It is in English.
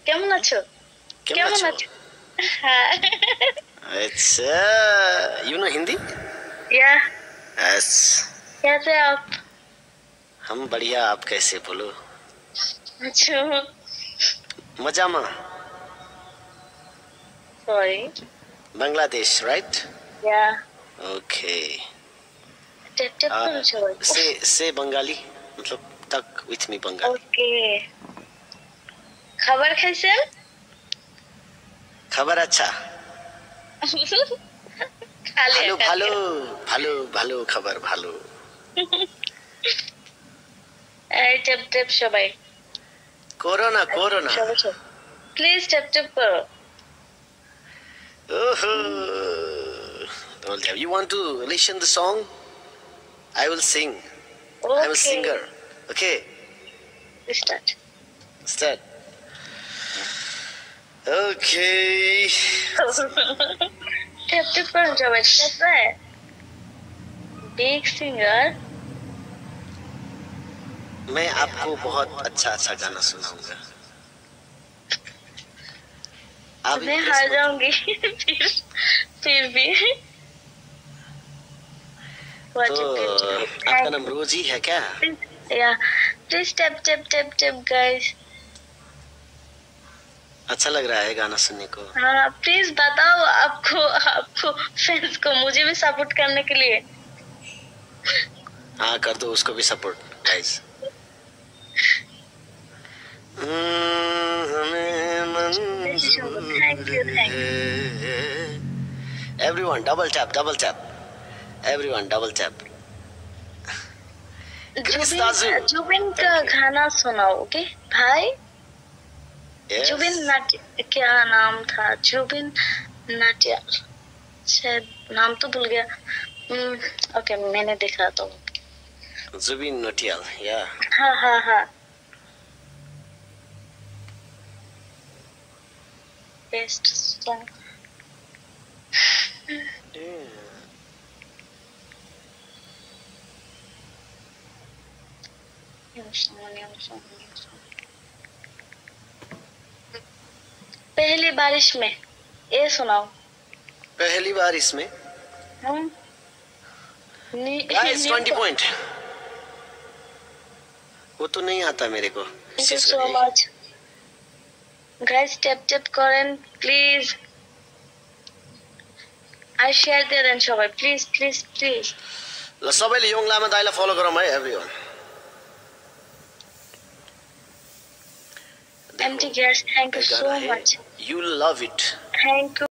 কেমন আছো? কেমন আছো? হ্যাঁ। अच्छा, you know हिंदी? या यस। कैसे आप? हम बढ़िया, आप कैसे बोलो? अच्छा। मजामा। सॉरी। बांग्लादेश, right? या Okay. टेप टेप करो सॉरी। Say बंगाली, मतलब talk with me Bengali. Okay. खबर कैसे? खबर अच्छा। खाली ভালো ভালো ভালো খবর ভালো। এই টেপ টেপ সবাই। করোনা করোনা। সবাই প্লিজ টেপ টেপ করো। You want to listen the song? I will sing. I'm a singer. Okay. Start. Start. Okay. Tap tap करो सबाई ठीक है? Big singer. मैं आपको बहुत अच्छा अच्छा गाना सुनाऊंगा। मैं हार जाऊंगी फिर भी। तो आपका नाम रोजी है क्या? या please tap tap tap tap guys. अच्छा लग रहा है गाना सुनने को? हाँ प्लीज बताओ आपको आपको फैंस को मुझे भी सपोर्ट करने के लिए। हाँ कर दो उसको भी support guys. Thank you thank you. Everyone double tap double tap. Everyone double tap. Zubeen का गाना सुनाओ ओके भाई। जुबिन नाट्य क्या नाम था? जुबिन नाट्य शायद नाम तो भूल गया। ओके मैंने देखा तो। जुबिन नौटियाल या। हाँ हाँ हाँ। Best song. पहली बारिश में ये सुनाओ। पहली बार इसमें गाइस 20 पॉइंट। वो तो नहीं आता मेरे को। Thank you so much guys. Tap tap करें प्लीज। आई शेयर देन सबाई प्लीज प्लीज प्लीज। ल सबैले योङ लामा दाइलाई फलो गरौँ है एभ्रीवन। एमटी ग्यास thank you so much. You love it. Thank you.